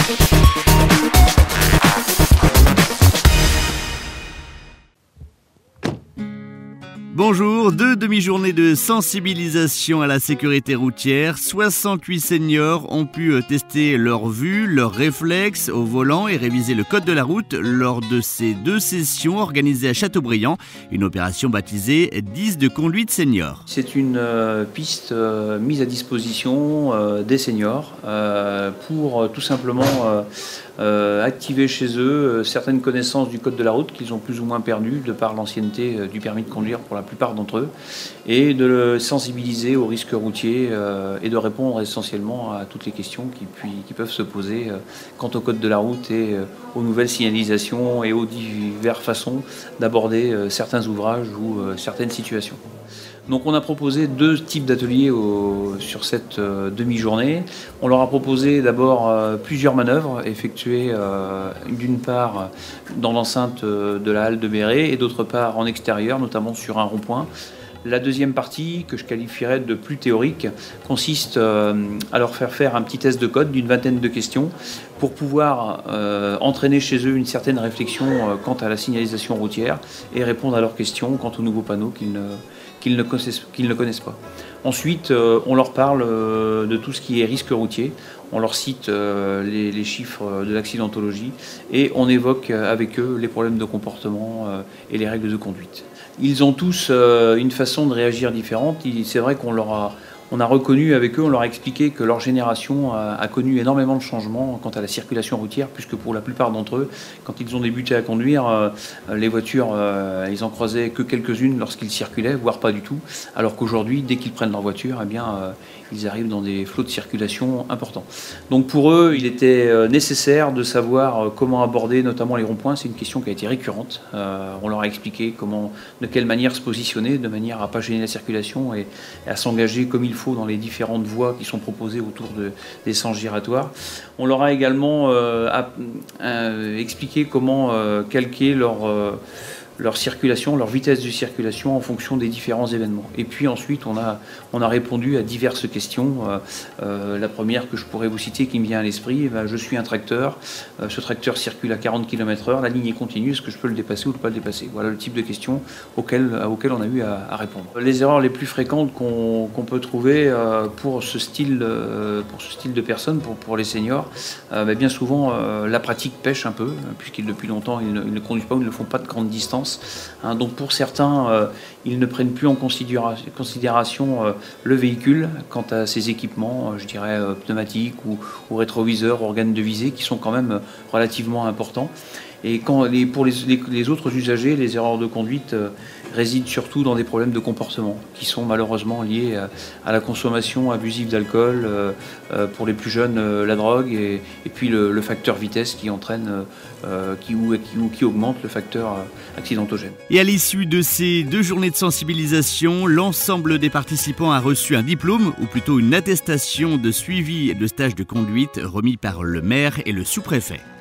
Bonjour, 2 demi-journées de sensibilisation à la sécurité routière. 68 seniors ont pu tester leur vue, leurs réflexes au volant et réviser le code de la route lors de ces 2 sessions organisées à Châteaubriand. Une opération baptisée 10 de conduite senior. C'est une piste mise à disposition des seniors pour tout simplement activer chez eux certaines connaissances du code de la route qu'ils ont plus ou moins perdues de par l'ancienneté du permis de conduire pour la plupart d'entre eux, et de le sensibiliser aux risques routiers et de répondre essentiellement à toutes les questions qui peuvent se poser quant au code de la route et aux nouvelles signalisations et aux diverses façons d'aborder certains ouvrages ou certaines situations. Donc on a proposé 2 types d'ateliers sur cette demi-journée. On leur a proposé d'abord plusieurs manœuvres effectuées d'une part dans l'enceinte de la halle de Béret et d'autre part en extérieur, notamment sur un rond-point. La deuxième partie, que je qualifierais de plus théorique, consiste à leur faire un petit test de code d'une vingtaine de questions pour pouvoir entraîner chez eux une certaine réflexion quant à la signalisation routière et répondre à leurs questions quant aux nouveaux panneaux qu'ils ne connaissent pas. Ensuite, on leur parle de tout ce qui est risque routier, on leur cite les chiffres de l'accidentologie et on évoque avec eux les problèmes de comportement et les règles de conduite. Ils ont tous une façon de réagir différente. C'est vrai qu'on a reconnu avec eux, on leur a expliqué que leur génération a connu énormément de changements quant à la circulation routière, puisque pour la plupart d'entre eux, quand ils ont débuté à conduire, les voitures, ils en croisaient que quelques-unes lorsqu'ils circulaient, voire pas du tout, alors qu'aujourd'hui, dès qu'ils prennent leur voiture, eh bien, ils arrivent dans des flots de circulation importants. Donc pour eux, il était nécessaire de savoir comment aborder notamment les ronds-points. C'est une question qui a été récurrente. On leur a expliqué de quelle manière se positionner, de manière à ne pas gêner la circulation et à s'engager comme il faut dans les différentes voies qui sont proposées autour des sens giratoires. On leur a également expliqué comment calquer leur circulation, leur vitesse de circulation en fonction des différents événements. Et puis ensuite, on a répondu à diverses questions. La première que je pourrais vous citer qui me vient à l'esprit, je suis un tracteur, ce tracteur circule à 40 km/h, la ligne est continue, est-ce que je peux le dépasser ou ne pas le dépasser? Voilà le type de questions auxquelles on a eu à répondre. Les erreurs les plus fréquentes qu'on peut trouver pour ce style de personnes, pour les seniors, bien souvent la pratique pêche un peu, puisqu'ils depuis longtemps ils ne conduisent pas ou ne le font pas de grande distance. Donc pour certains, ils ne prennent plus en considération le véhicule quant à ses équipements, je dirais pneumatiques ou rétroviseurs, organes de visée, qui sont quand même relativement importants. Et pour les autres usagers, les erreurs de conduite résident surtout dans des problèmes de comportement qui sont malheureusement liés à la consommation abusive d'alcool, pour les plus jeunes la drogue et puis le facteur vitesse qui entraîne, qui augmente le facteur accidentogène. Et à l'issue de ces 2 journées de sensibilisation, l'ensemble des participants a reçu un diplôme ou plutôt une attestation de suivi de stage de conduite remis par le maire et le sous-préfet.